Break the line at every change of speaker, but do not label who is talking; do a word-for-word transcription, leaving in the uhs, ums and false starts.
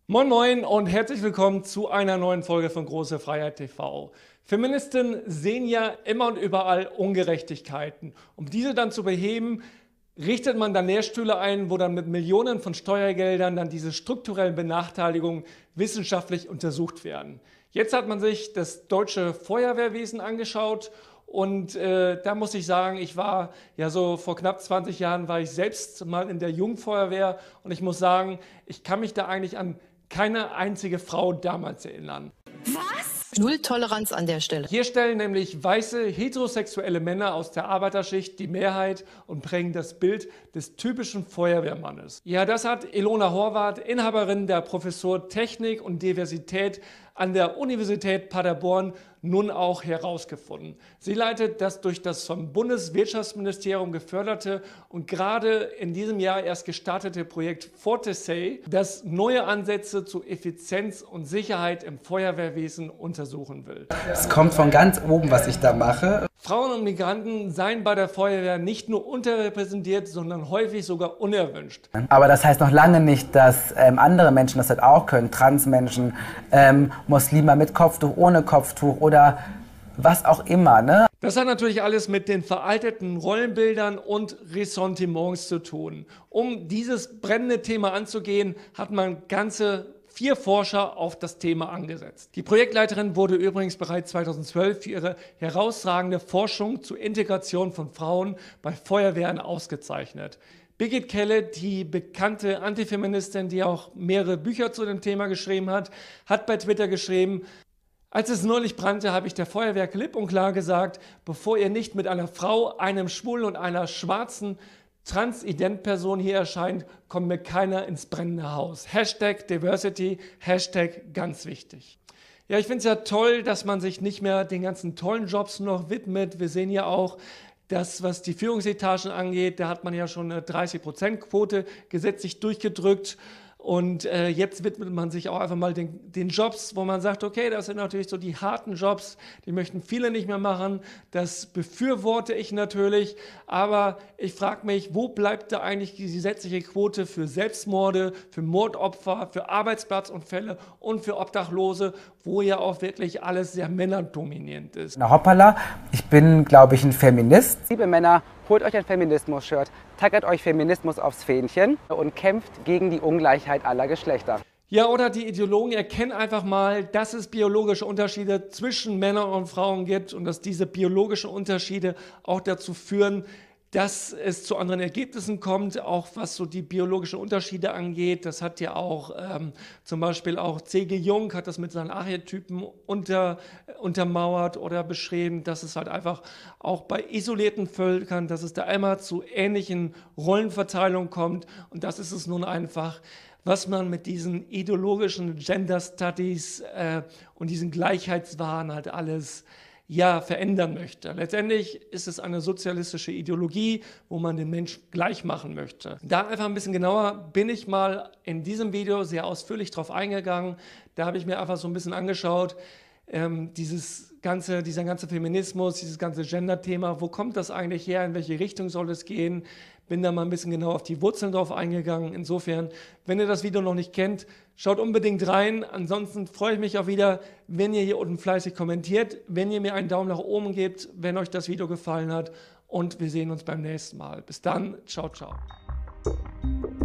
Moin Moin und herzlich willkommen zu einer neuen Folge von Große Freiheit T V. Feministen sehen ja immer und überall Ungerechtigkeiten. Um diese dann zu beheben, richtet man dann Lehrstühle ein, wo dann mit Millionen von Steuergeldern dann diese strukturellen Benachteiligungen wissenschaftlich untersucht werden. Jetzt hat man sich das deutsche Feuerwehrwesen angeschaut. Und äh, da muss ich sagen, ich war ja so vor knapp zwanzig Jahren, war ich selbst mal in der Jungfeuerwehr und ich muss sagen, ich kann mich da eigentlich an keine einzige Frau damals erinnern.
Was? Null Toleranz an der Stelle.
Hier stellen nämlich weiße, heterosexuelle Männer aus der Arbeiterschicht die Mehrheit und prägen das Bild des typischen Feuerwehrmannes. Ja, das hat Ilona Horvath, Inhaberin der Professur Technik und Diversität an der Universität Paderborn, nun auch herausgefunden. Sie leitet das durch das vom Bundeswirtschaftsministerium geförderte und gerade in diesem Jahr erst gestartete Projekt ForteSay, das neue Ansätze zu Effizienz und Sicherheit im Feuerwehrwesen untersuchen will.
Es kommt von ganz oben, was ich da mache.
Frauen und Migranten seien bei der Feuerwehr nicht nur unterrepräsentiert, sondern häufig sogar unerwünscht.
Aber das heißt noch lange nicht, dass ähm, andere Menschen das halt auch können. Transmenschen, ähm, Muslime mit Kopftuch, ohne Kopftuch oder was auch immer, ne?
Das hat natürlich alles mit den veralteten Rollenbildern und Ressentiments zu tun. Um dieses brennende Thema anzugehen, hat man ganze vier Forscher auf das Thema angesetzt. Die Projektleiterin wurde übrigens bereits zweitausendzwölf für ihre herausragende Forschung zur Integration von Frauen bei Feuerwehren ausgezeichnet. Birgit Kelle, die bekannte Antifeministin, die auch mehrere Bücher zu dem Thema geschrieben hat, hat bei Twitter geschrieben: Als es neulich brannte, habe ich der Feuerwehr klipp und klar gesagt, bevor ihr nicht mit einer Frau, einem Schwulen und einer schwarzen Transident-Person hier erscheint, kommt mir keiner ins brennende Haus. Hashtag Diversity, Hashtag ganz wichtig. Ja, ich finde es ja toll, dass man sich nicht mehr den ganzen tollen Jobs noch widmet. Wir sehen ja auch, dass, was die Führungsetagen angeht, da hat man ja schon eine dreißig Prozent Quote gesetzlich durchgedrückt. Und äh, jetzt widmet man sich auch einfach mal den, den Jobs, wo man sagt, okay, das sind natürlich so die harten Jobs, die möchten viele nicht mehr machen. Das befürworte ich natürlich, aber ich frage mich, wo bleibt da eigentlich die gesetzliche Quote für Selbstmorde, für Mordopfer, für Arbeitsplatzunfälle und für Obdachlose, wo ja auch wirklich alles sehr männerdominierend ist.
Na hoppala, ich bin, glaube ich, ein Feminist. Liebe Männer, holt euch ein Feminismus-Shirt, tackert euch Feminismus aufs Fähnchen und kämpft gegen die Ungleichheit aller Geschlechter.
Ja, oder die Ideologen erkennen einfach mal, dass es biologische Unterschiede zwischen Männern und Frauen gibt und dass diese biologischen Unterschiede auch dazu führen, dass es zu anderen Ergebnissen kommt, auch was so die biologischen Unterschiede angeht. Das hat ja auch ähm, zum Beispiel auch C G. Jung hat das mit seinen Archetypen unter, untermauert oder beschrieben, dass es halt einfach auch bei isolierten Völkern, dass es da immer zu ähnlichen Rollenverteilungen kommt. Und das ist es nun einfach, was man mit diesen ideologischen Gender Studies äh, und diesen Gleichheitswahn halt alles ja, verändern möchte. Letztendlich ist es eine sozialistische Ideologie, wo man den Menschen gleich machen möchte. Da einfach ein bisschen genauer bin ich mal in diesem Video sehr ausführlich drauf eingegangen. Da habe ich mir einfach so ein bisschen angeschaut, ähm, dieses ganze, dieser ganze Feminismus, dieses ganze Gender-Thema, wo kommt das eigentlich her, in welche Richtung soll es gehen? Bin da mal ein bisschen genau auf die Wurzeln drauf eingegangen. Insofern, wenn ihr das Video noch nicht kennt, schaut unbedingt rein. Ansonsten freue ich mich auch wieder, wenn ihr hier unten fleißig kommentiert, wenn ihr mir einen Daumen nach oben gebt, wenn euch das Video gefallen hat. Und wir sehen uns beim nächsten Mal. Bis dann, ciao, ciao.